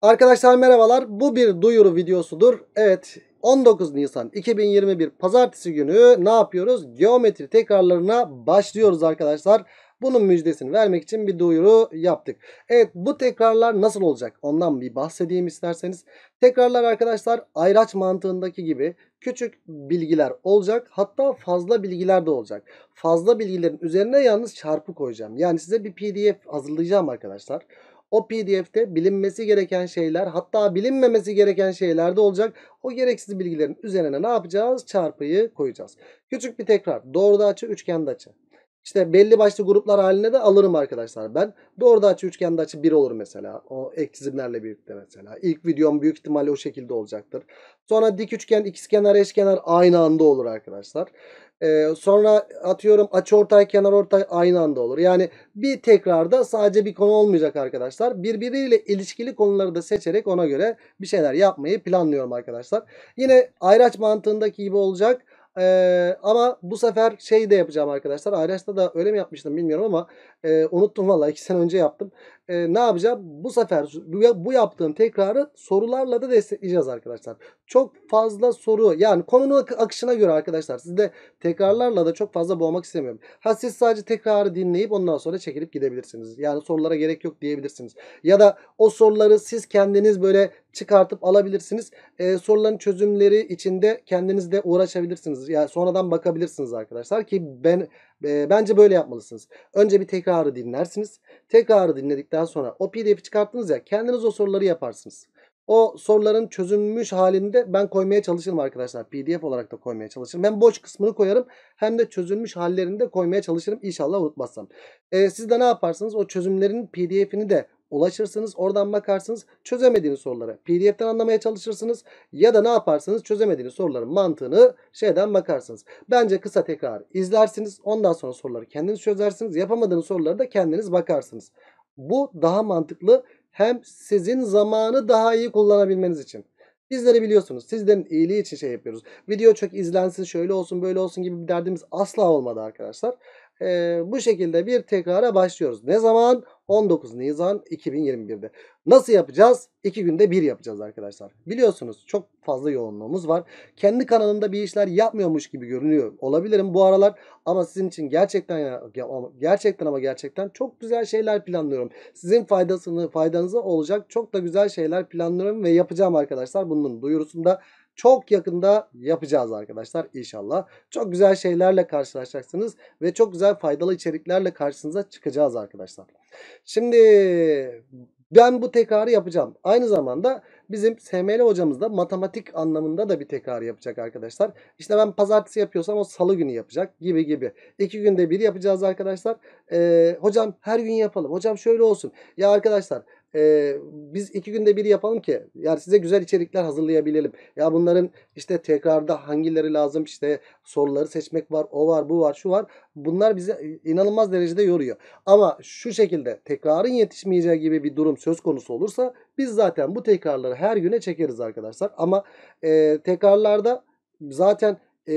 Arkadaşlar merhabalar. Bu bir duyuru videosudur. Evet, 19 Nisan 2021 Pazartesi günü ne yapıyoruz? Geometri tekrarlarına başlıyoruz arkadaşlar. Bunun müjdesini vermek için bir duyuru yaptık. Evet, bu tekrarlar nasıl olacak? Ondan bir bahsedeyim isterseniz. Tekrarlar arkadaşlar ayraç mantığındaki gibi küçük bilgiler olacak. Hatta fazla bilgiler de olacak. Fazla bilgilerin üzerine yalnız çarpı koyacağım. Yani size bir PDF hazırlayacağım arkadaşlar. O PDF'te bilinmesi gereken şeyler, hatta bilinmemesi gereken şeyler de olacak. O gereksiz bilgilerin üzerine ne yapacağız? Çarpıyı koyacağız. Küçük bir tekrar. Doğruda açı, üçgende açı. İşte belli başlı gruplar haline de alırım arkadaşlar ben. Doğruda açı, üçgende açı 1 olur mesela. O ek çizimlerle birlikte mesela. İlk videom büyük ihtimalle o şekilde olacaktır. Sonra dik üçgen, ikizkenar, eşkenar aynı anda olur arkadaşlar. Sonra atıyorum açıortay, kenarortay aynı anda olur. Yani bir tekrarda sadece bir konu olmayacak arkadaşlar. Birbiriyle ilişkili konuları da seçerek ona göre bir şeyler yapmayı planlıyorum arkadaşlar. Yine ayraç mantığındaki gibi olacak. Ama bu sefer şey de yapacağım arkadaşlar. Ayraç'ta da öyle mi yapmıştım bilmiyorum ama unuttum valla 2 sene önce yaptım. Ne yapacağım? Bu sefer bu yaptığım tekrarı sorularla da destekleyeceğiz arkadaşlar. Çok fazla soru, yani konunun akışına göre arkadaşlar. Siz de tekrarlarla da çok fazla boğmak istemiyorum. Ha, siz sadece tekrarı dinleyip ondan sonra çekilip gidebilirsiniz. Yani sorulara gerek yok diyebilirsiniz. Ya da o soruları siz kendiniz böyle çıkartıp alabilirsiniz. Soruların çözümleri içinde kendiniz de uğraşabilirsiniz. Yani sonradan bakabilirsiniz arkadaşlar ki bence böyle yapmalısınız. Önce bir tekrarı dinlersiniz. Tekrarı dinledikten sonra o PDF'i çıkarttınız ya, kendiniz o soruları yaparsınız. O soruların çözülmüş halinde ben koymaya çalışırım arkadaşlar. PDF olarak da koymaya çalışırım. Hem boş kısmını koyarım hem de çözülmüş hallerini de koymaya çalışırım. İnşallah unutmazsam. Siz de ne yaparsınız? O çözümlerin PDF'ini de ulaşırsınız. Oradan bakarsınız. Çözemediğiniz soruları PDF'ten anlamaya çalışırsınız. Ya da ne yaparsınız? Çözemediğiniz soruların mantığını şeyden bakarsınız. Bence kısa tekrar izlersiniz. Ondan sonra soruları kendiniz çözersiniz. Yapamadığınız soruları da kendiniz bakarsınız. Bu daha mantıklı. Hem sizin zamanı daha iyi kullanabilmeniz için. Bizleri biliyorsunuz. Sizlerin iyiliği için şey yapıyoruz. Video çok izlensin, şöyle olsun, böyle olsun gibi bir derdimiz asla olmadı arkadaşlar. Bu şekilde bir tekrara başlıyoruz. Ne zaman? 19 Nisan 2021'de. Nasıl yapacağız? 2 günde bir yapacağız arkadaşlar. Biliyorsunuz çok fazla yoğunluğumuz var. Kendi kanalımda bir işler yapmıyormuş gibi görünüyor olabilirim bu aralar. Ama sizin için gerçekten çok güzel şeyler planlıyorum. Sizin faydanıza olacak çok da güzel şeyler planlıyorum ve yapacağım arkadaşlar. Bunun duyurusunu da çok yakında yapacağız arkadaşlar inşallah. Çok güzel şeylerle karşılaşacaksınız ve çok güzel faydalı içeriklerle karşınıza çıkacağız arkadaşlar. Şimdi ben bu tekrarı yapacağım. Aynı zamanda bizim SML hocamız da matematik anlamında da bir tekrar yapacak arkadaşlar. İşte ben pazartesi yapıyorsam o salı günü yapacak gibi gibi. 2 günde bir yapacağız arkadaşlar. Hocam her gün yapalım. Hocam şöyle olsun. Ya arkadaşlar biz 2 günde bir yapalım ki yani size güzel içerikler hazırlayabilelim. Ya bunların işte tekrarda hangileri lazım, işte soruları seçmek var, o var, bu var, şu var. Bunlar bizi inanılmaz derecede yoruyor. Ama şu şekilde tekrarın yetişmeyeceği gibi bir durum söz konusu olursa biz zaten bu tekrarları her güne çekeriz arkadaşlar. Ama tekrarlarda zaten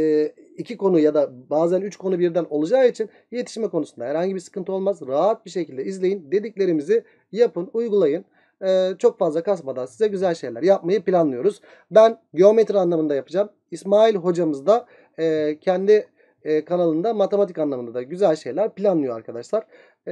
2 konu ya da bazen 3 konu birden olacağı için yetişme konusunda herhangi bir sıkıntı olmaz. Rahat bir şekilde izleyin. Dediklerimizi yapın, uygulayın. Çok fazla kasmadan size güzel şeyler yapmayı planlıyoruz. Ben geometri anlamında yapacağım. İsmail hocamız da kendi kanalında matematik anlamında da güzel şeyler planlıyor arkadaşlar.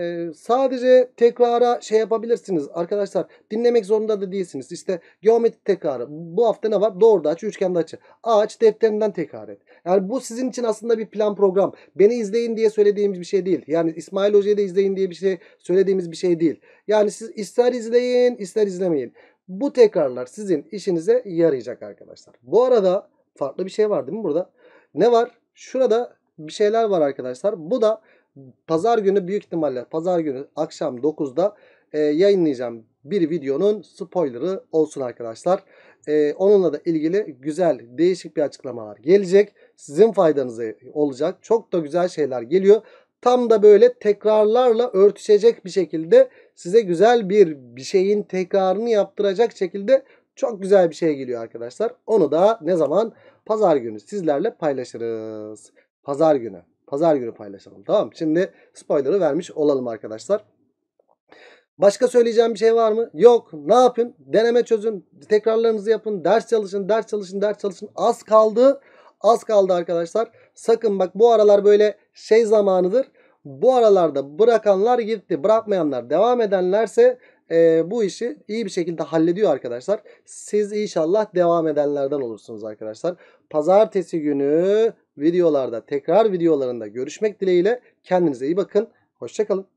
Sadece tekrara şey yapabilirsiniz arkadaşlar. Dinlemek zorunda da değilsiniz. İşte geometri tekrarı. Bu hafta ne var? Doğruda açı, üçgende açı. Ağaç defterinden tekrar et. Yani bu sizin için aslında bir plan program. Beni izleyin diye söylediğimiz bir şey değil. Yani İsmail Hoca'yı da izleyin diye bir şey söylediğimiz bir şey değil. Yani siz ister izleyin ister izlemeyin. Bu tekrarlar sizin işinize yarayacak arkadaşlar. Bu arada farklı bir şey var değil mi burada? Ne var? Şurada bir şeyler var arkadaşlar. Bu da pazar günü, büyük ihtimalle pazar günü akşam 9'da yayınlayacağım bir videonun spoilerı olsun arkadaşlar. Onunla da ilgili güzel değişik bir açıklamalar gelecek. Sizin faydanıza olacak. Çok da güzel şeyler geliyor. Tam da böyle tekrarlarla örtüşecek bir şekilde size güzel bir şeyin tekrarını yaptıracak şekilde çok güzel bir şey geliyor arkadaşlar. Onu da ne zaman? Pazar günü sizlerle paylaşırız. Pazar günü. Pazar günü paylaşalım. Tamam. Şimdi spoiler'ı vermiş olalım arkadaşlar. Başka söyleyeceğim bir şey var mı? Yok. Ne yapın? Deneme çözün. Tekrarlarınızı yapın. Ders çalışın. Ders çalışın. Ders çalışın. Az kaldı. Az kaldı arkadaşlar. Sakın bak, bu aralar böyle şey zamanıdır. Bu aralarda bırakanlar gitti. Bırakmayanlar, devam edenlerse bu işi iyi bir şekilde hallediyor arkadaşlar. Siz inşallah devam edenlerden olursunuz arkadaşlar. Pazartesi günü videolarda, tekrar videolarında görüşmek dileğiyle. Kendinize iyi bakın. Hoşça kalın.